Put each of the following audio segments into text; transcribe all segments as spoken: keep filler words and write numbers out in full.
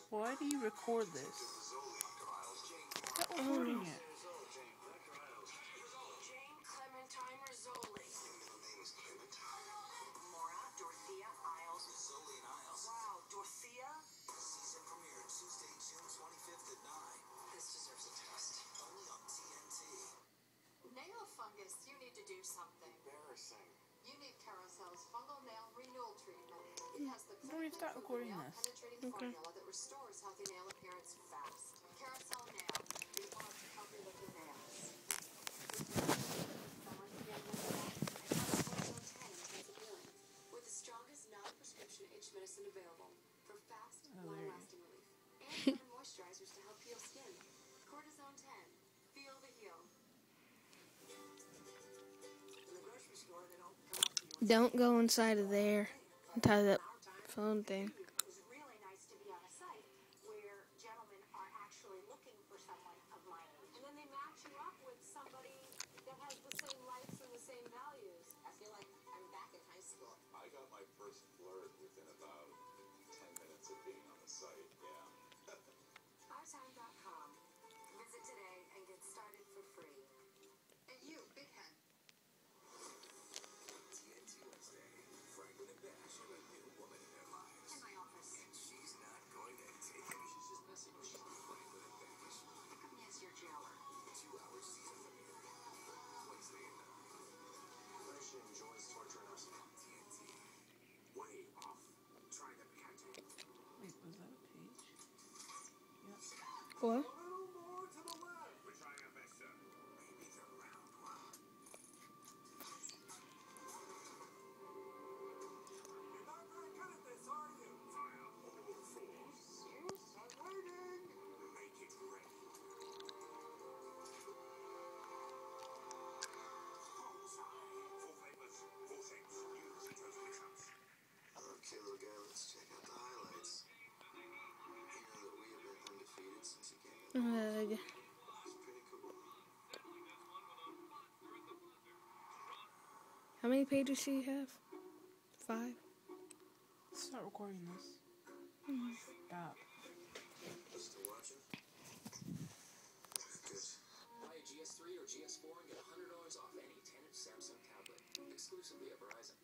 Why do you record this? Stop recording it. Jane Clementine Rizzoli. Maura Dorothea Isles. Rizzoli and Isles. Wow, Dorothea? Season premiere Tuesday, June twenty-fifth at nine. This deserves a test. Only on T N T. Nail fungus, you need to do something. Embarrassing. You need Carousel's fungal nail renewal treatment. It has the Let me start recording nail this. penetrating Okay. formula that restores healthy nail appearance fast. Carousel nail. We want to healthy looking nails. Summer skin and ten intensive healing with the strongest non-prescription itch medicine available for fast, Oh, there you long-lasting relief. And seven moisturizers to help heal skin. Cortisone ten. Feel the heal. In the grocery store, they don't come up to you. Don't go inside of there. Tie that phone thing. It was really nice to be on a site where gentlemen are actually looking for someone of my age. And then they match you up with somebody that has the same likes and the same values. I feel like I'm back in high school. I got my first flirt within about ten minutes of being on the site, yeah. our time dot com. Visit today and get started for free. And you, big head. T N T Wednesday. Franklin and Bash have a new woman in their lives. In my office. And she's not going to take it. She's just messing with you. Franklin and Bash. Yes, your jailer. Two-hour season premiere. Wednesday at nine. She enjoys torturing us. T N T. Way off. Try the Picante. Wait, was that a page? Yep. What? A little more to the left. Vagina Vesta. Maybe the round one. You're not very good at this, are you? Fire all fours. Yes, I'm waiting. Make it ready. Bullseye. Four flavors, four shapes. Use a total mix-ups. Okay, little guy, let's check out the highlights. You know that we have been undefeated since you came in. Ugh. It's pretty cool. How many pages do you have? Five? Start recording this. Stop. Still watching? Good. Buy a G S three or G S four and get one hundred dollars off any ten inch Samsung tablet, exclusively at Verizon.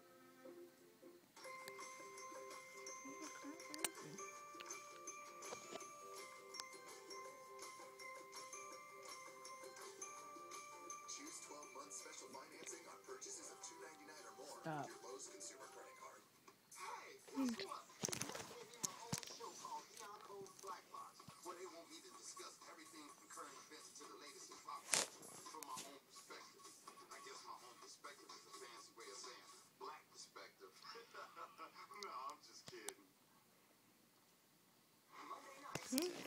Choose twelve months special financing on purchases of two ninety-nine or more. Stop. Your Lowe's consumer credit card. Hey, guess what? I'm making my own show called Eon Code Black Box, where they want me to discuss everything from current events to the latest in pop culture from my own perspective. I guess my own perspective is a fancy way of saying black perspective. No, I'm just kidding. Monday nights,